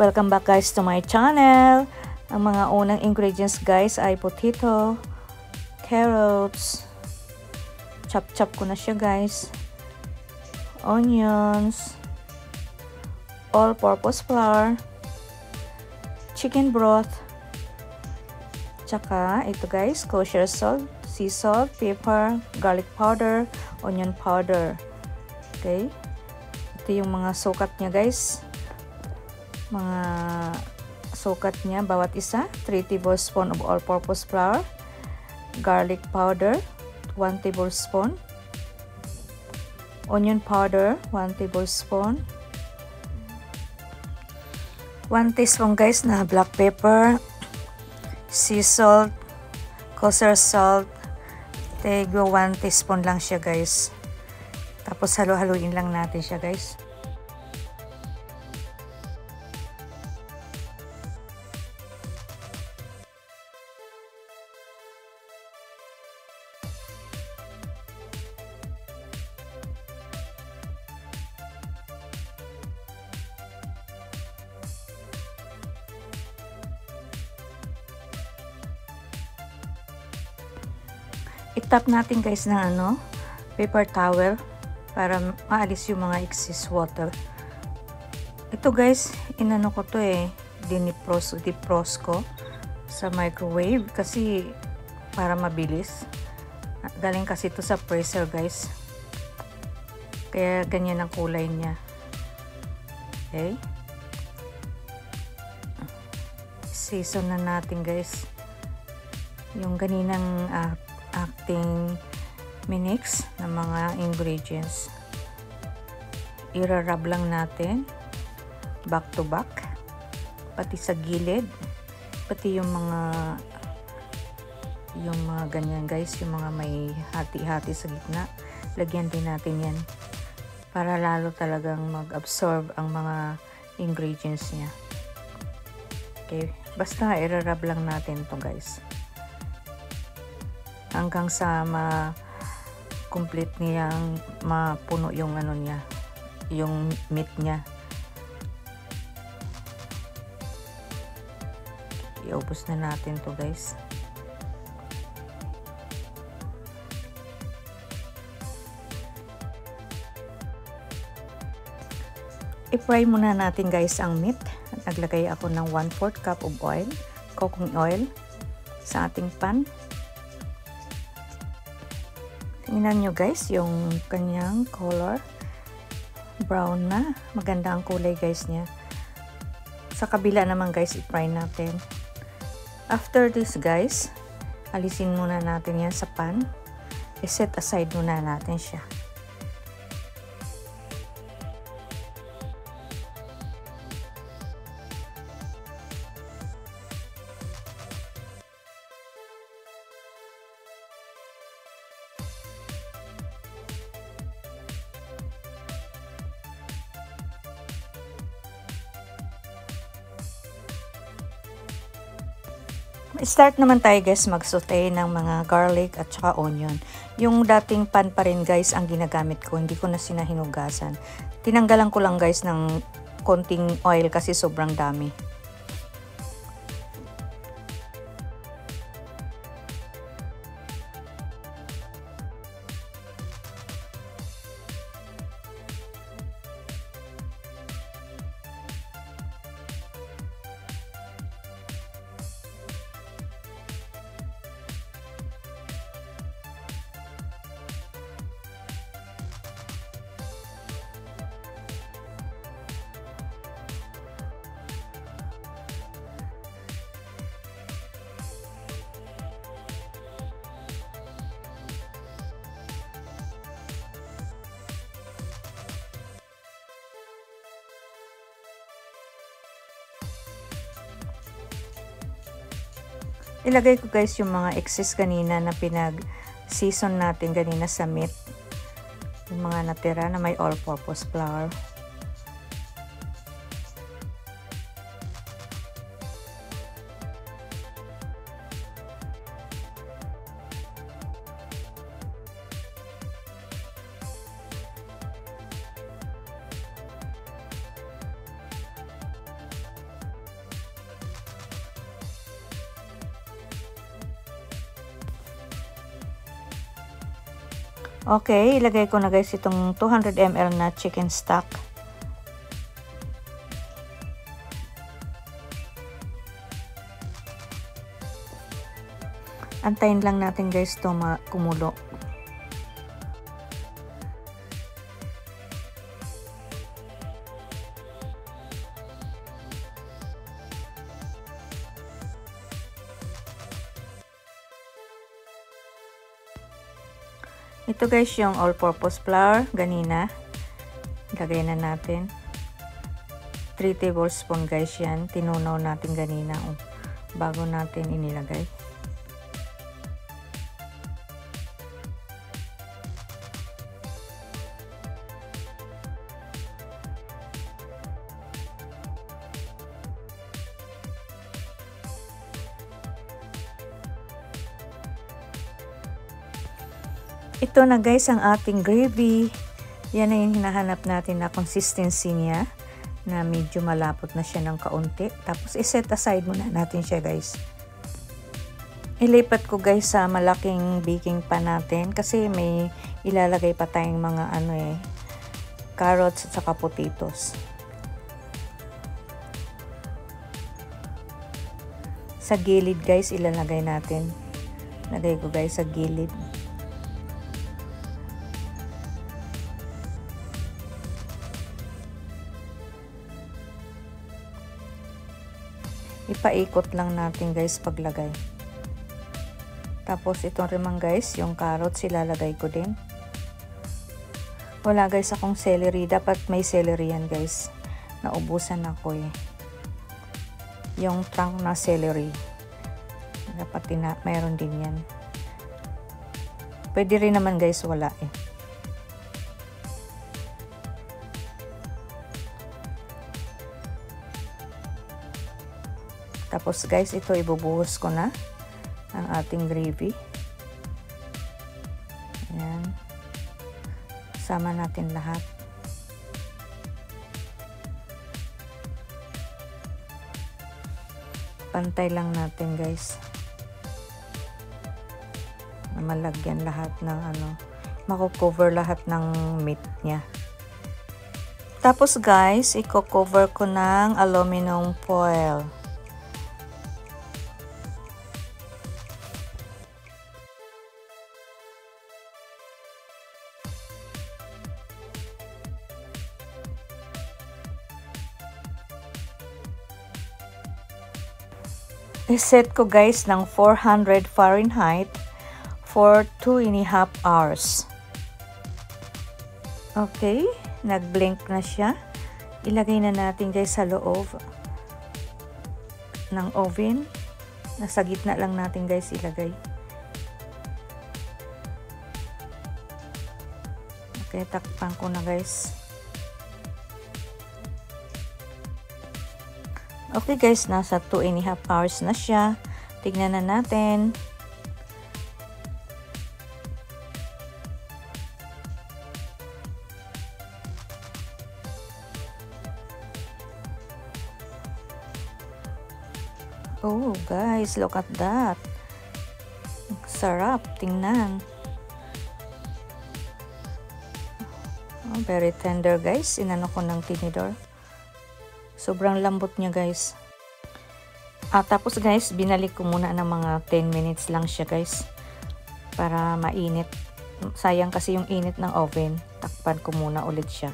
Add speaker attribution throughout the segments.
Speaker 1: Welcome back guys to my channel. Ang mga unang ingredients guys ay potato, carrots, chop ko na siya guys, onions, all-purpose flour, chicken broth, tsaka ito guys, kosher salt, sea salt, pepper, garlic powder, onion powder. Okay, ito yung mga sukat niya guys. Mga sukat niya bawat isa: 3 tablespoon of all-purpose flour, garlic powder 1 tablespoon, onion powder 1 tablespoon, 1 teaspoon guys na black pepper, sea salt, kosher salt, tego 1 teaspoon lang siya guys. Tapos halo-haluin lang natin siya guys. I-tap natin guys ng paper towel para maalis yung mga excess water. Ito guys, inano ko to defrost ko sa microwave kasi para mabilis. Galing kasi ito sa freezer guys. Kaya ganyan ang kulay niya. Okay. Season na natin guys. Yung ganinang acting minix ng mga ingredients. I-rub lang natin back to back, pati sa gilid, pati yung mga ganyan guys, yung mga may hati-hati sa gitna, lagyan din natin yan para lalo talagang mag-absorb ang mga ingredients niya. Okay, basta i-rub lang natin to guys hanggang sa complete niyang mapuno yung niya, yung meat niya. Iubos na natin to guys. I-fry muna natin guys ang meat. Naglagay ako ng 1/4 cup of oil, cooking oil sa ating pan. Tingnan nyo guys yung kanyang color, brown na, maganda ang kulay guys niya. Sa kabila naman guys, i-fry natin. After this guys, alisin muna natin yan sa pan, i-set aside muna natin siya. Start naman tayo guys mag-saute ng mga garlic at saka onion. Yung dating pan pa rin guys ang ginagamit ko, hindi ko na sinahinugasan. Tinanggalan ko lang guys ng konting oil kasi sobrang dami. Ilagay ko guys yung mga excess kanina na pinag-season natin kanina sa meat. Yung mga natira na may all-purpose flour. Okay, ilagay ko na guys itong 200 ml na chicken stock. Antayin lang natin guys ito kumulo. Ito guys yung all-purpose flour, ganina. Lagay na natin. 3 tablespoon guys yan. Tinunaw natin ganina bago natin inilagay. Ito na guys ang ating gravy. Yan na yung hinahanap natin na consistency niya. Na medyo malapot na siya ng kaunti. Tapos iset aside muna natin siya guys. Ilipat ko guys sa malaking baking pan natin. Kasi may ilalagay pa tayong mga carrots at saka potatoes. Sa gilid guys ilalagay natin. Lagay ko guys sa gilid. Ipaikot lang natin guys paglagay. Tapos ito rin guys, yung carrots ilalagay ko din. Wala guys akong celery. Dapat may celery yan guys. Naubusan ako eh. Yung trunk na celery. Dapat mayroon din yan. Pwede rin naman guys wala eh. Tapos guys, ito ibubuhos ko na ang ating gravy. Ayan. Sama natin lahat. Pantay lang natin guys. Malagyan lahat ng mako-cover lahat ng meat niya. Tapos guys, i-cover ko ng aluminum foil. I-set ko guys ng 400 Fahrenheit for 2.5 hours. Okay, nag-blink na siya. Ilagay na natin guys sa loob ng oven. Nasa gitna lang natin guys ilagay. Okay, takpan ko na guys. Okay guys, nasa 2.5 hours na siya. Tignan na natin. Oh guys, look at that. Sarap, tingnan. Oh, very tender guys. Inano ko ng tinidor. Sobrang lambot niya guys. Tapos guys, binalik ko muna ng mga 10 minutes lang siya guys. Para mainit. Sayang kasi yung init ng oven. Takpan ko muna ulit siya.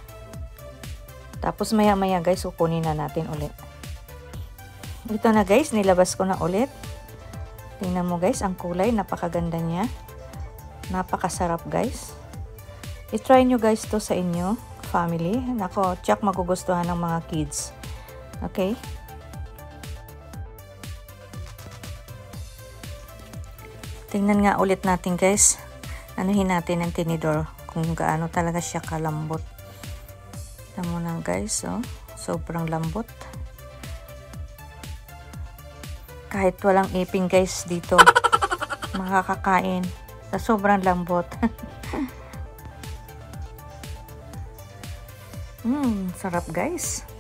Speaker 1: Tapos maya maya guys, kukunin na natin ulit. Ito na guys, nilabas ko na ulit. Tingnan mo guys, ang kulay. Napakaganda niya. Napakasarap guys. I-try nyo guys to sa inyo. Family. Nako, tsak magugustuhan ng mga kids. Okay? Tingnan nga ulit natin guys. Anuhin natin ang tinidor kung gaano talaga siya kalambot. Tingnan mo na guys, oh. Sobrang lambot. Kahit walang iping guys dito, makakakain. Sa sobrang lambot. Sarap guys.